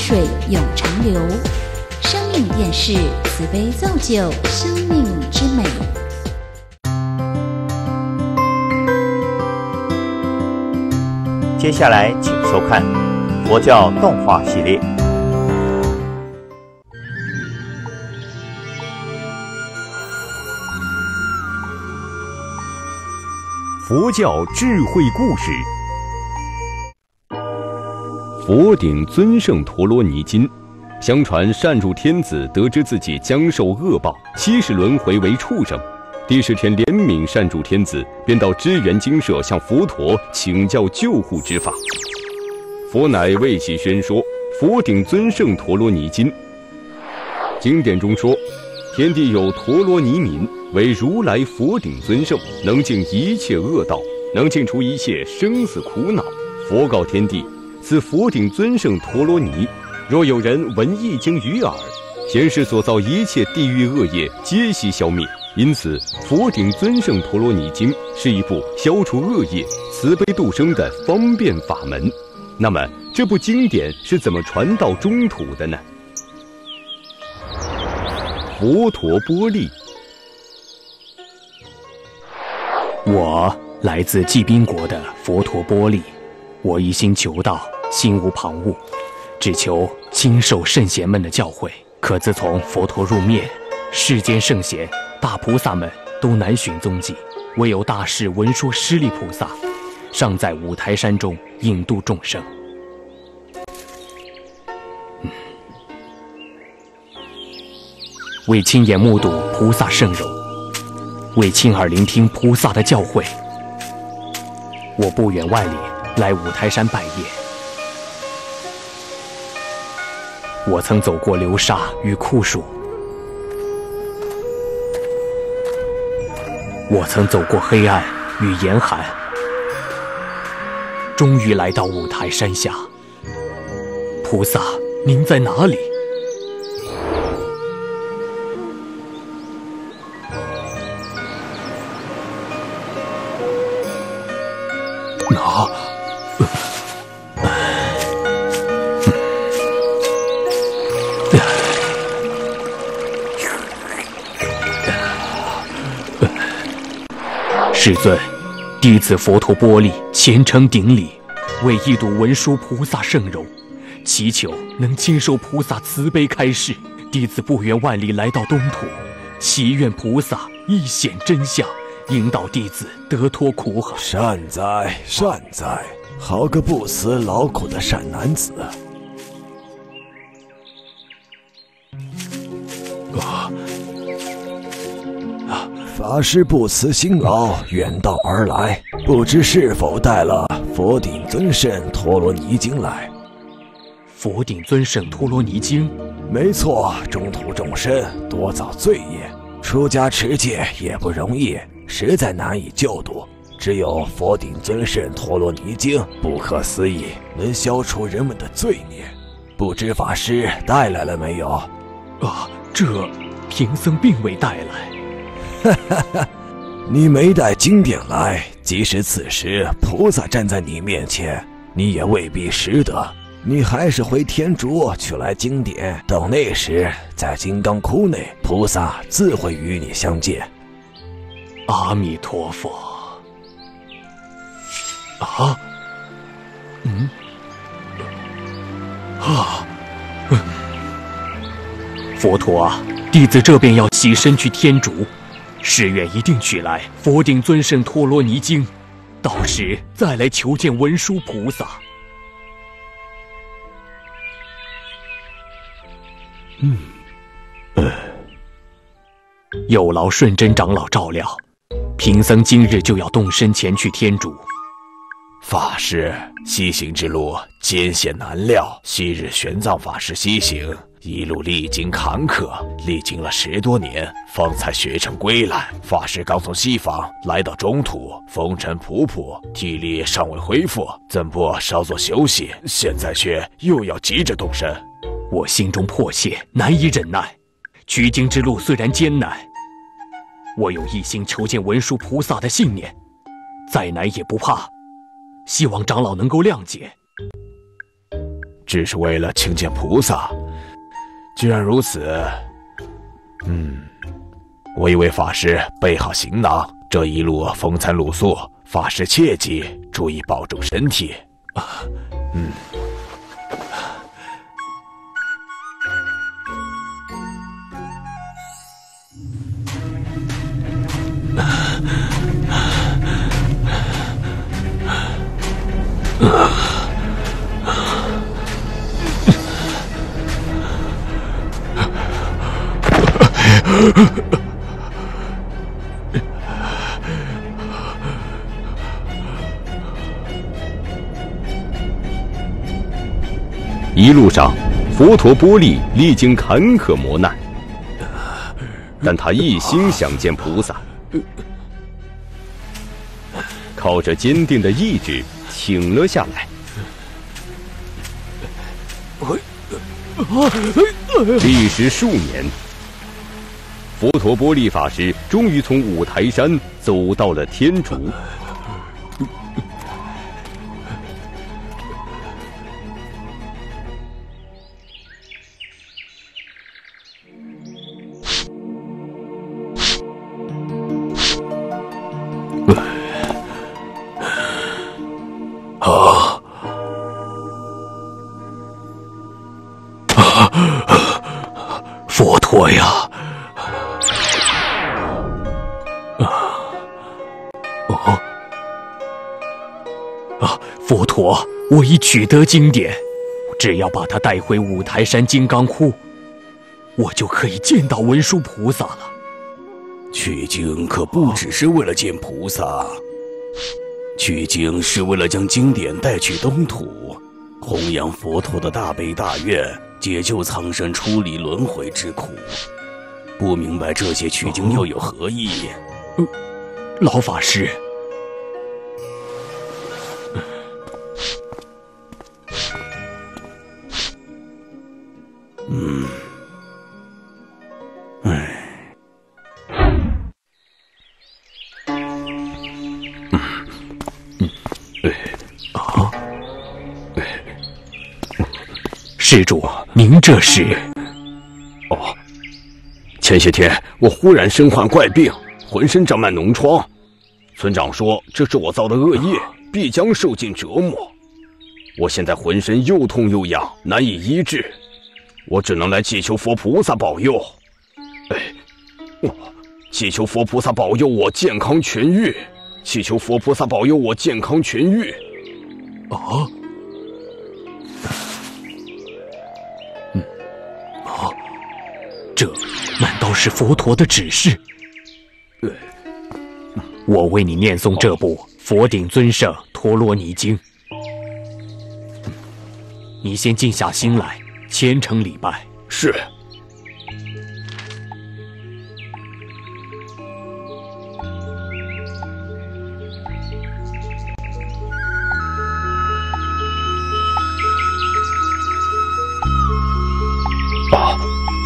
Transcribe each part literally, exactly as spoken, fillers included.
水永长流。生命电视慈悲造就生命之美。 接下来请收看佛教动画系列。 佛教智慧故事。佛顶尊胜陀罗尼经，相传善住天子得知自己将受恶报，七世轮回为畜生。第十天怜悯善住天子，便到支援精舍向佛陀请教救护之法。佛乃为其宣说《佛顶尊胜陀罗尼经》。经典中说，天地有陀罗尼民，为如来佛顶尊胜，能尽一切恶道，能尽除一切生死苦恼。佛告天地，此佛顶尊胜陀罗尼，若有人闻一经于耳，前世所造一切地狱恶业皆悉消灭。因此，佛顶尊胜陀罗尼经是一部消除恶业、慈悲度生的方便法门。那么，这部经典是怎么传到中土的呢？佛陀波利。 我来自济宾国的佛陀波利，我一心求道，心无旁骛，只求亲受圣贤们的教诲。可自从佛陀入灭，世间圣贤、大菩萨们都难寻踪迹，唯有大士文殊师利菩萨尚在五台山中引渡众生。嗯、为亲眼目睹菩萨圣容，为亲耳聆听菩萨的教诲，我不远万里来五台山拜谒。我曾走过流沙与酷暑，我曾走过黑暗与严寒，终于来到五台山下。菩萨，您在哪里？哪？世尊，弟子佛陀波利虔诚顶礼，为一睹文殊菩萨圣容，祈求能亲受菩萨慈悲开示。弟子不远万里来到东土，祈愿菩萨一显真相，引导弟子得脱苦海。 善哉善哉，好个不辞劳苦的善男子。啊啊！法师不辞辛劳远道而来，不知是否带了佛顶尊胜陀罗尼经来？ 佛顶尊胜陀罗尼经？ 没错，中土众生多造罪业，出家持戒也不容易，实在难以救度。只有佛顶尊胜陀罗尼经，不可思议，能消除人们的罪孽。不知法师带来了没有？ 啊，这贫僧并未带来。 哈哈哈，你没带经典来，即使此时菩萨站在你面前，你也未必识得。你还是回天竺取来经典，等那时在金刚窟内，菩萨自会与你相见。 阿弥陀佛。啊，嗯，啊，嗯，佛陀啊，弟子这便要起身去天竺。誓愿一定取来佛顶尊胜陀罗尼经，到时再来求见文殊菩萨。嗯，呃，有劳顺真长老照料，贫僧今日就要动身前去天竺。 法师，西行之路艰险难料，昔日玄奘法师西行，一路历经坎坷，历经了十多年，方才学成归来。法师刚从西方来到中土，风尘仆仆，体力尚未恢复，怎不稍作休息？现在却又要急着动身。 我心中迫切，难以忍耐。取经之路虽然艰难，我有一心求见文殊菩萨的信念，再难也不怕。希望长老能够谅解。 只是为了请见菩萨。既然如此，嗯，我一位法师备好行囊，这一路风餐露宿，法师切记注意保重身体。啊，嗯。 一路上，佛陀波利历经坎坷磨难，但他一心想见菩萨，靠着坚定的意志挺了下来。历时数年，佛陀波利法师终于从五台山走到了天竺。 啊！佛陀呀！啊！哦！啊！佛陀，我已取得经典，只要把它带回五台山金刚窟，我就可以见到文殊菩萨了。 取经可不只是为了见菩萨，取经是为了将经典带去东土，弘扬佛陀的大悲大愿，解救苍生出离轮回之苦。不明白这些取经又有何意？ 呃，老法师， 嗯，唉。 施主，您这是？ 哦，前些天我忽然身患怪病，浑身长满脓疮。村长说这是我造的恶业，必将受尽折磨。我现在浑身又痛又痒，难以医治，我只能来祈求佛菩萨保佑。哎，我祈求佛菩萨保佑我健康痊愈，祈求佛菩萨保佑我健康痊愈。 哦。这难道是佛陀的指示？我为你念诵这部《佛顶尊胜陀罗尼经》，你先静下心来，虔诚礼拜。 是。啊。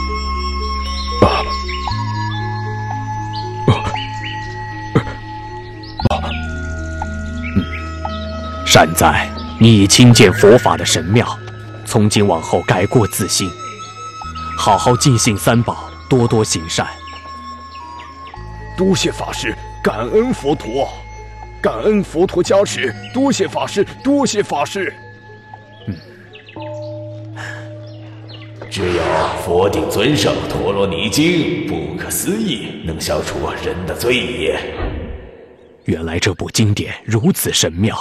善哉，你已亲见佛法的神妙，从今往后改过自新，好好尽信三宝，多多行善。 多谢法师，感恩佛陀，感恩佛陀加持，多谢法师，多谢法师。 嗯，只有佛顶尊胜陀罗尼经不可思议，能消除人的罪业。 原来这部经典如此神妙。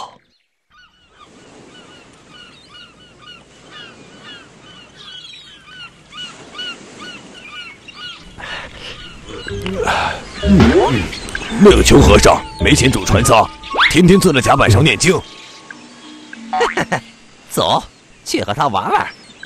嗯，那个穷和尚没钱走船舱，天天坐在甲板上念经。 走，去和他玩玩。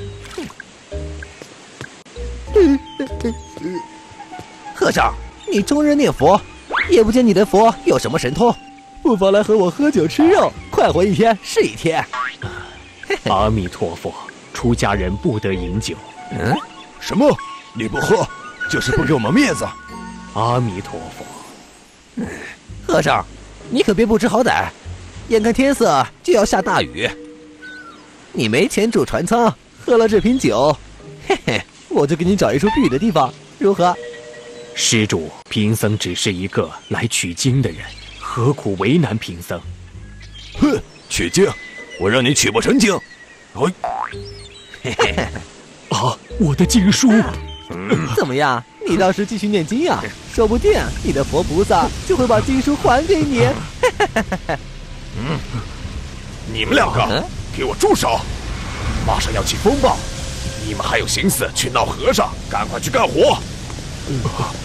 和尚，你终日念佛，也不见你的佛有什么神通，不妨来和我喝酒吃肉，快活一天是一天。 阿弥陀佛，出家人不得饮酒。 嗯， 什么？你不喝，就是不给我们面子。 阿弥陀佛。 和尚，你可别不知好歹，眼看天色就要下大雨。 你没钱住船舱，喝了这瓶酒，嘿嘿，我就给你找一处避雨的地方，如何？ 施主，贫僧只是一个来取经的人，何苦为难贫僧？ 哼，取经，我让你取不成经。哎， 嘿嘿嘿， 啊，我的经书！ 怎么样？你倒是继续念经呀，说不定你的佛菩萨就会把经书还给你。 嗯，你们两个，嗯、给我住手！马上要起风暴，你们还有心思去闹和尚？赶快去干活！嗯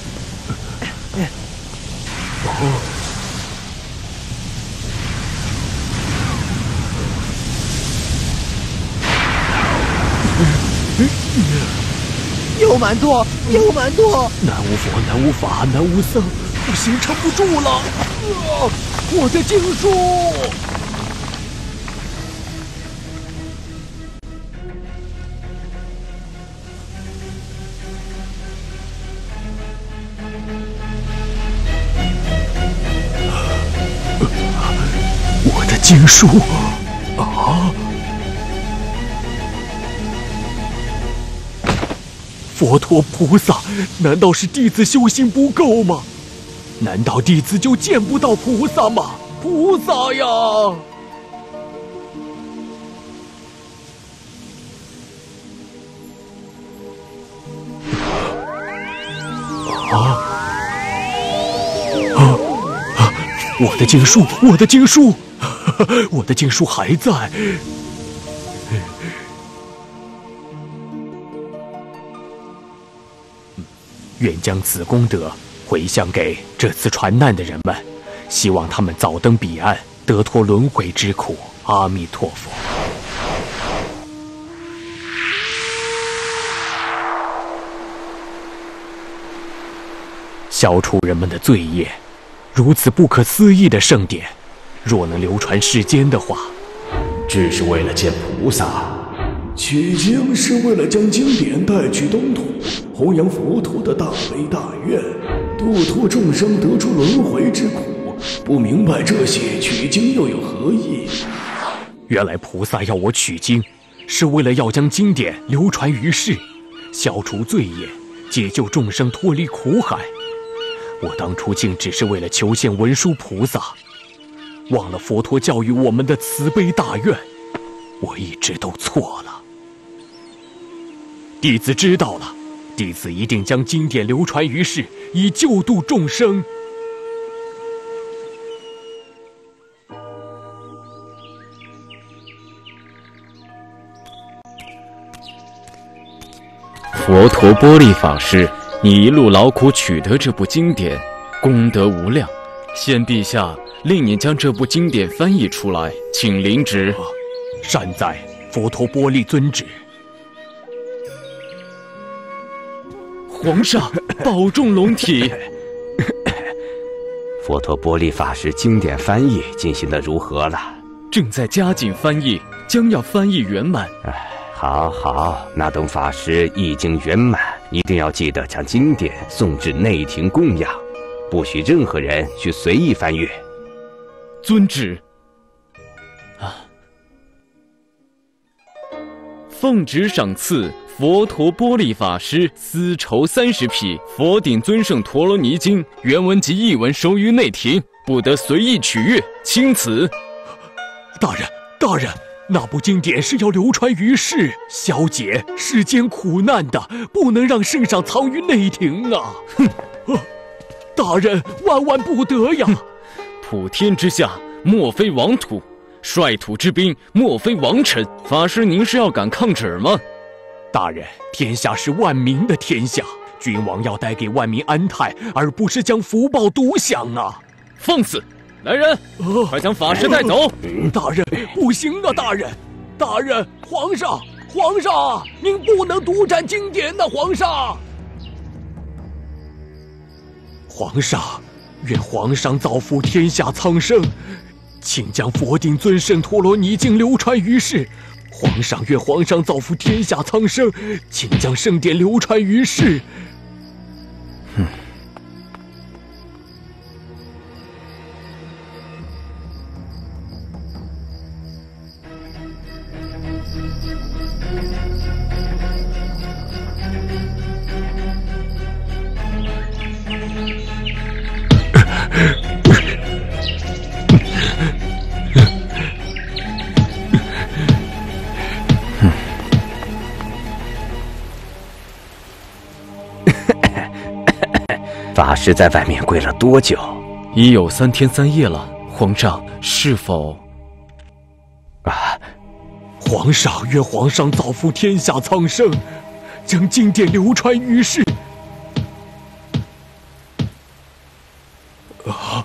哦，有蛮多，有蛮多！ 南无佛，南无法，南无僧，不行，撑不住了！啊，我的经书！我的经书啊！佛陀菩萨，难道是弟子修行不够吗？难道弟子就见不到菩萨吗？菩萨呀！啊！啊！我的经书，我的经书，我的经书还在。愿将此功德回向给这次船难的人们，希望他们早登彼岸，得脱轮回之苦。阿弥陀佛。消除人们的罪业。如此不可思议的盛典，若能流传世间的话， 只是为了见菩萨。取经是为了将经典带去东土，弘扬佛陀的大悲大愿，度脱众生得出轮回之苦。不明白这些，取经又有何意？ 原来菩萨要我取经，是为了要将经典流传于世，消除罪业，解救众生脱离苦海。我当初竟只是为了求见文殊菩萨，忘了佛陀教育我们的慈悲大愿，我一直都错了。弟子知道了，弟子一定将经典流传于世，以救度众生。 佛陀波利法师，你一路劳苦取得这部经典，功德无量。现陛下令你将这部经典翻译出来，请领旨。 啊、善哉，佛陀波利尊旨。 皇上，保重龙体。 佛陀波利法师经典翻译进行得如何了？ 正在加紧翻译，将要翻译圆满。 哎，好好，那等法师译经圆满，一定要记得将经典送至内廷供养，不许任何人去随意翻阅。 遵旨。啊，奉旨赏赐佛陀波利法师丝绸三十匹，佛顶尊胜陀罗尼经原文及译文收于内廷，不得随意取阅，钦此。 大人，大人，那部经典是要流传于世，消解世间苦难的，不能让圣上藏于内廷啊！哼、啊，大人万万不得呀！ 普天之下，莫非王土；率土之滨，莫非王臣。法师，您是要赶抗旨吗？ 大人，天下是万民的天下，君王要带给万民安泰，而不是将福报独享啊！ 放肆！来人，呃、快将法师带走！ 呃、大人，不行啊！大人，大人，皇上，皇上，您不能独占经典的，皇上！皇上，愿皇上造福天下苍生，请将佛顶尊胜陀罗尼经流传于世。皇上，愿皇上造福天下苍生，请将圣典流传于世。 哼。 法师在外面跪了多久？ 已有三天三夜了。皇上是否…… 啊！ 皇上愿皇上造福天下苍生，将经典流传于世。啊！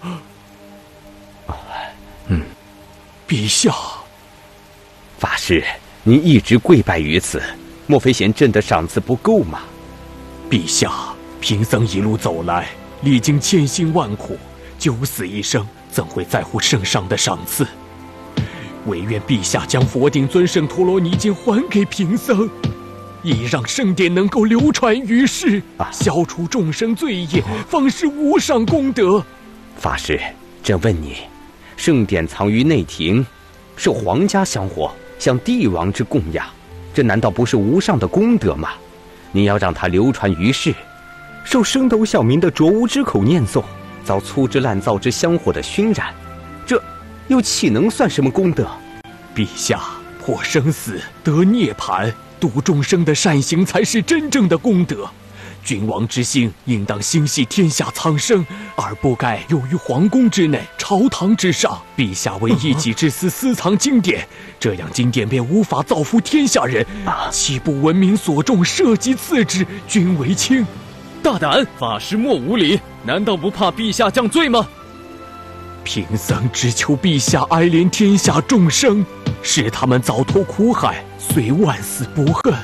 嗯，陛下。 法师，您一直跪拜于此，莫非嫌朕的赏赐不够吗？ 陛下，贫僧一路走来，历经千辛万苦，九死一生，怎会在乎圣上的赏赐？唯愿陛下将佛顶尊圣陀罗尼经还给贫僧，以让圣典能够流传于世，啊、消除众生罪业，方是无上功德。 法师，朕问你，圣典藏于内廷，受皇家香火，向帝王之供养，这难道不是无上的功德吗？你要让它流传于世，受升斗小民的浊污之口念诵，遭粗制滥造之香火的熏染，这又岂能算什么功德？ 陛下，破生死得涅槃，度众生的善行才是真正的功德。君王之心应当心系天下苍生，而不该囿于皇宫之内、朝堂之上。陛下为一己之私私藏经典，这样经典便无法造福天下人，岂不闻民所重，社稷次之，君为轻？ 大胆！法师莫无礼，难道不怕陛下降罪吗？ 贫僧只求陛下哀怜天下众生，使他们早脱苦海，虽万死不恨。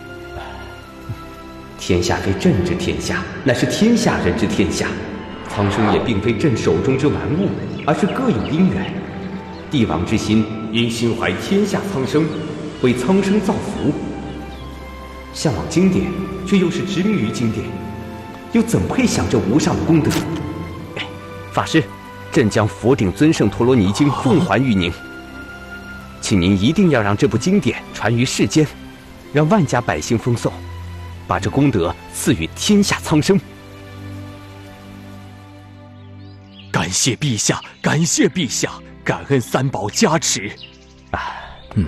天下非朕之天下，乃是天下人之天下。苍生也并非朕手中之玩物，而是各有因缘。帝王之心，应心怀天下苍生，为苍生造福。向往经典，却又是执迷于经典，又怎配享这无上的功德？哎，法师，朕将佛顶尊圣陀罗尼经奉还于您，请您一定要让这部经典传于世间，让万家百姓风诵，把这功德赐予天下苍生。 感谢陛下，感谢陛下，感恩三宝加持。 啊，嗯。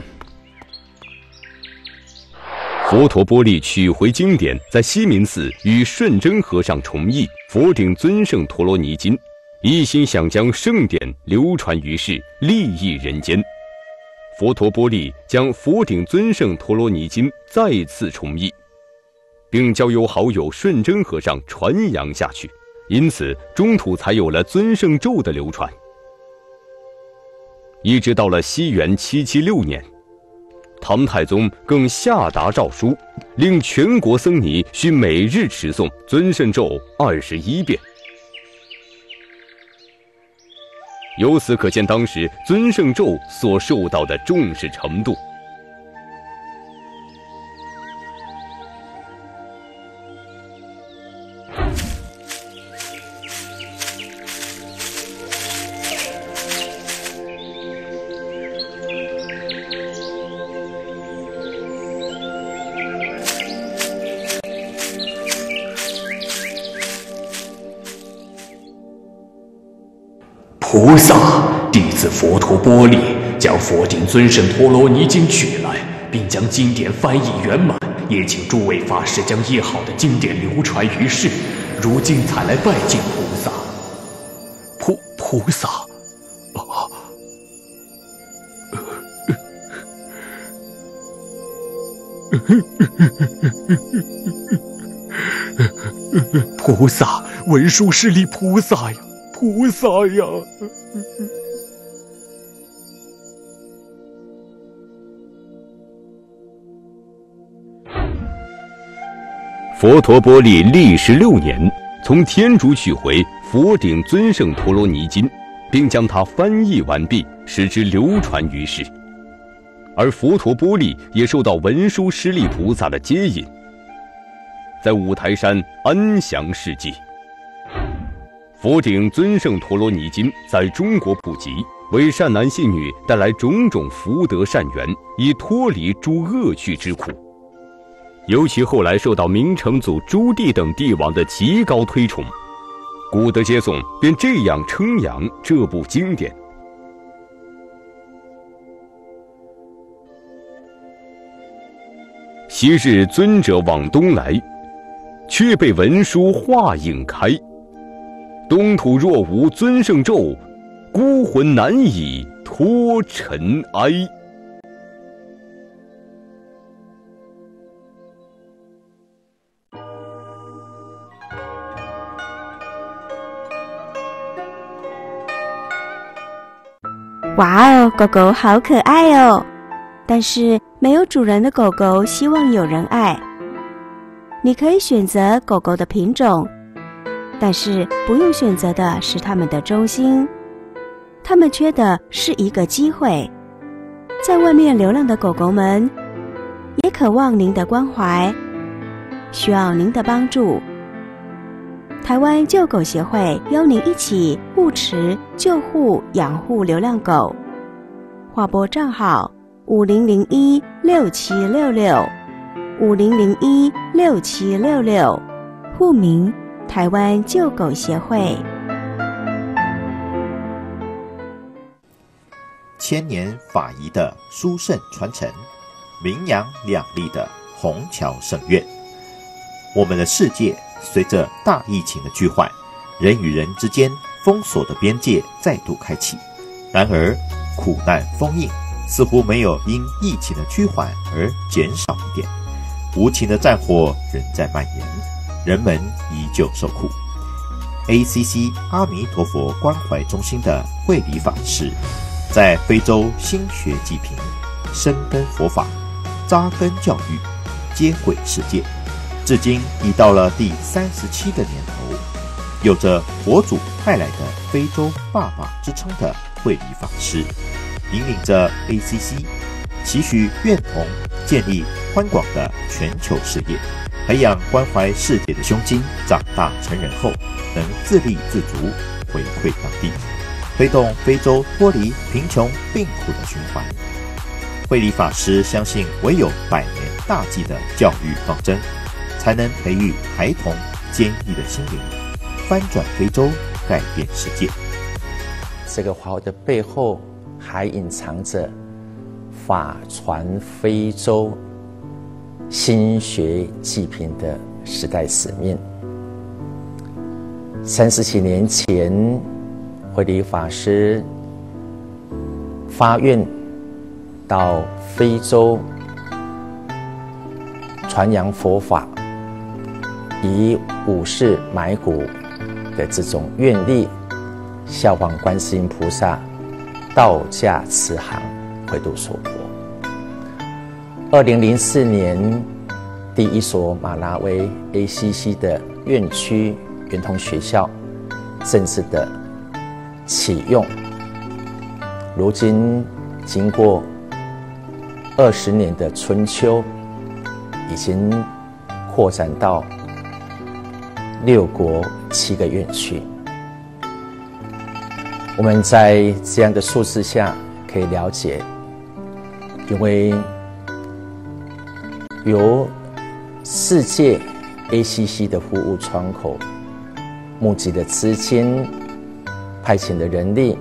佛陀波利取回经典，在西明寺与顺真和尚重译《佛顶尊圣陀罗尼经》，一心想将圣典流传于世，利益人间。佛陀波利将《佛顶尊圣陀罗尼经》再次重译，并交由好友顺真和尚传扬下去，因此中土才有了尊圣咒的流传。一直到了西元七七六年，唐太宗更下达诏书，令全国僧尼需每日持诵尊圣咒二十一遍。由此可见当时尊圣咒所受到的重视程度。 菩萨，弟子佛陀波利将佛顶尊圣陀罗尼经取来，并将经典翻译圆满，也请诸位法师将译好的经典流传于世。如今才来拜见菩萨。菩菩萨，啊，菩萨，文殊师利菩萨呀！菩萨呀！ 佛陀波利历时六年，从天竺取回佛顶尊圣陀罗尼经，并将它翻译完毕，使之流传于世。而佛陀波利也受到文殊师利菩萨的接引，在五台山安详示寂。佛顶尊圣陀罗尼经在中国普及，为善男信女带来种种福德善缘，以脱离诸恶趣之苦。尤其后来受到明成祖朱棣等帝王的极高推崇，古德接颂便这样称扬这部经典。昔日尊者往东来，却被文殊化影开。 东土若无尊圣咒，孤魂难以脱尘埃。 哇哦，狗狗好可爱哦！但是没有主人的狗狗希望有人爱。你可以选择狗狗的品种，但是不用选择的是它们的忠心。它们缺的是一个机会。在外面流浪的狗狗们，也渴望您的关怀，需要您的帮助。台湾救狗协会邀您一起护持、救护、养护流浪狗。划拨账号五零零一六七六六五零零一六七六六，户名台湾救狗协会。 千年法仪的殊胜传承，名扬两立的虹桥圣院。我们的世界随着大疫情的趋缓，人与人之间封锁的边界再度开启。然而，苦难封印似乎没有因疫情的趋缓而减少一点，无情的战火仍在蔓延，人们依旧受苦。A C C 阿弥陀佛关怀中心的慧理法师，在非洲新学济贫，深耕佛法，扎根教育，接轨世界。至今已到了第三十七个年头，有着佛祖派来的非洲爸爸之称的慧理法师，引领着 A C C， 期许愿同建立宽广的全球事业，培养关怀世界的胸襟，长大成人后能自立自足，回馈当地，推动非洲脱离贫穷病苦的循环。慧理法师相信，唯有百年大计的教育方针，才能培育孩童坚毅的心灵，翻转非洲，改变世界。 这个华为的背后，还隐藏着法传非洲、心学济贫的时代使命。三十几年前，慧理法师发愿到非洲传扬佛法，以五世埋骨的这种愿力，效仿观世音菩萨道驾慈航，回度娑婆。二零零四年，第一所马拉维 A C C 的院区圆通学校正式的启用。如今经过二十年的春秋，已经扩展到六国七个院区。我们在这样的数字下可以了解，因为由世界 A C C 的服务窗口募集的资金、派遣的人力，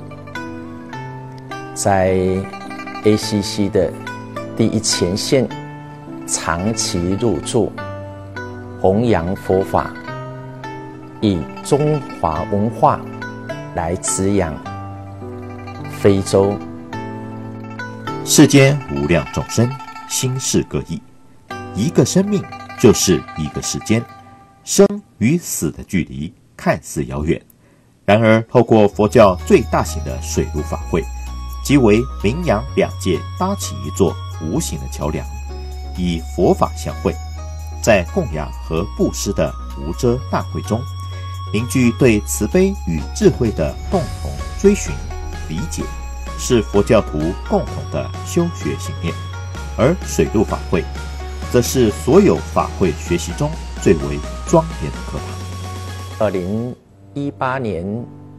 在 A C C 的第一前线长期入驻，弘扬佛法，以中华文化来滋养非洲。 世间无量众生，心事各异，一个生命就是一个世间，生与死的距离看似遥远，然而透过佛教最大型的水陆法会，即为名扬两界搭起一座无形的桥梁，以佛法相会，在供养和布施的无遮大会中，凝聚对慈悲与智慧的共同追寻理解，是佛教徒共同的修学信念。而水陆法会则是所有法会学习中最为庄严的课堂。 二零一八年，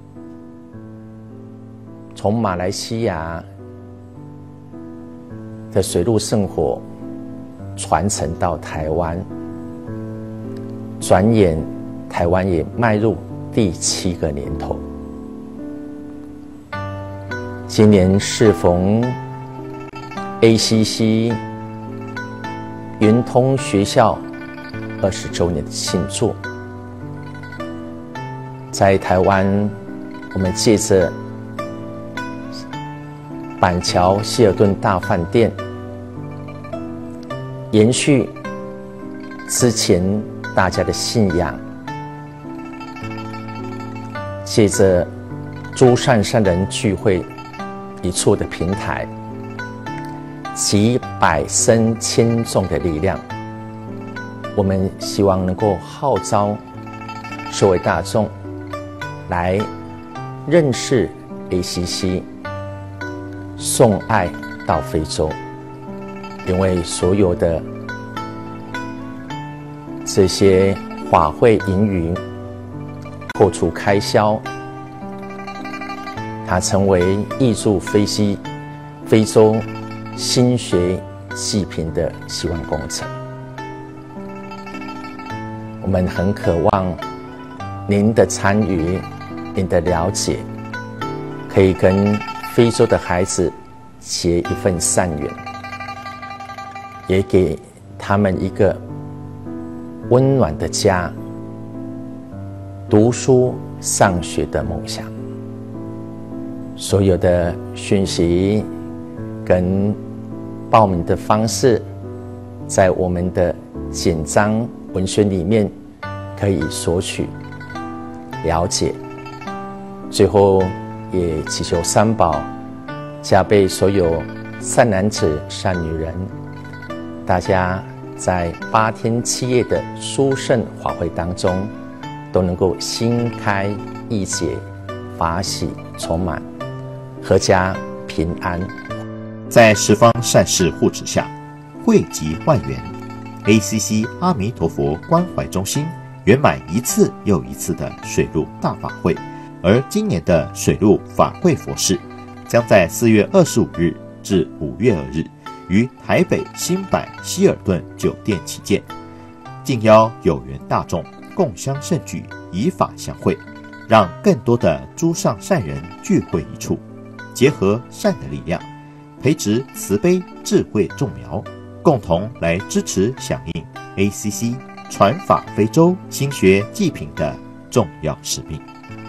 从马来西亚的水陆圣火传承到台湾，转眼台湾也迈入第七个年头。今年适逢 A C C 圆通学校二十周年的庆祝， 在台湾，我们借着板桥希尔顿大饭店，延续之前大家的信仰，借着诸善善人聚会一处的平台，集百生千众的力量，我们希望能够号召社会大众来认识 A C C， 送爱到非洲。因为所有的这些法会盈余扣除开销，它成为挹注非西非洲新学济贫的希望工程。我们很渴望您的参与，您的了解，可以跟非洲的孩子结一份善缘，也给他们一个温暖的家，读书上学的梦想。所有的讯息跟报名的方式，在我们的简章文宣里面可以索取了解。最后也祈求三宝加倍所有善男子善女人，大家在八天七夜的殊胜法会当中，都能够心开意解，法喜充满，阖家平安。 在十方善事护持下，惠及万缘 A C C 阿弥陀佛关怀中心圆满一次又一次的水陆大法会。而今年的水陆法会佛事将在四月二十五日至五月二日于台北新版希尔顿酒店起见，敬邀有缘大众共襄盛举，以法相会，让更多的诸上善人聚会一处，结合善的力量，培植慈悲智慧种苗，共同来支持响应 A C C 传法非洲新学济贫的重要使命。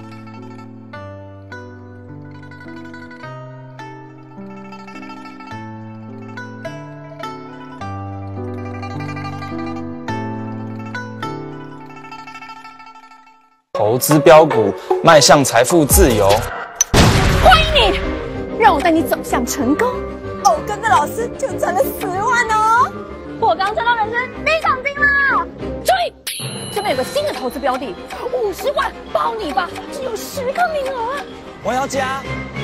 投资标股，迈向财富自由。 欢迎你，让我带你走向成功。哦，跟着老师就赚了十万哦！我刚赚到人生第一桶金了。注意，这边有个新的投资标的，五十万包你吧，只有十个名额啊！ 我要加。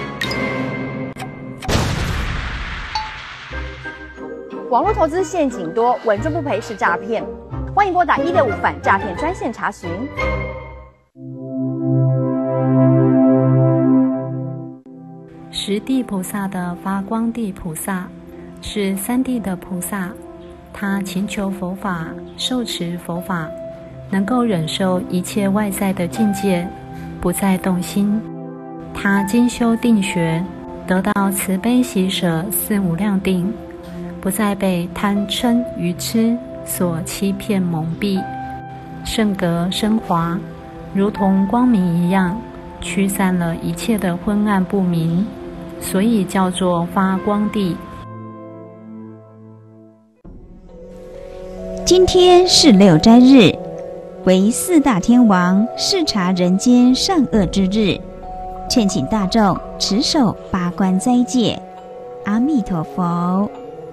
网络投资陷阱多，稳赚不赔是诈骗。欢迎拨打一六五反诈骗专线查询。 十地菩萨的发光地菩萨是三地的菩萨，他勤求佛法，受持佛法，能够忍受一切外在的境界，不再动心。他精修定学，得到慈悲喜舍四无量定，不再被贪嗔愚痴所欺骗蒙蔽，圣格升华，如同光明一样，驱散了一切的昏暗不明，所以叫做发光地。 今天是六斋日，为四大天王视察人间善恶之日，劝请大众持守八关斋戒。阿弥陀佛。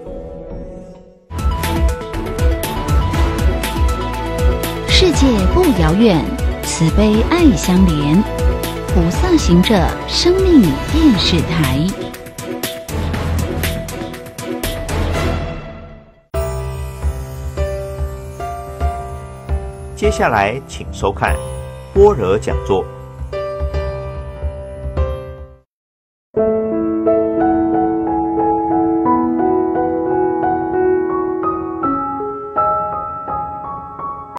世界不遥远，慈悲爱相连。菩萨行者生命电视台。 接下来请收看般若讲座。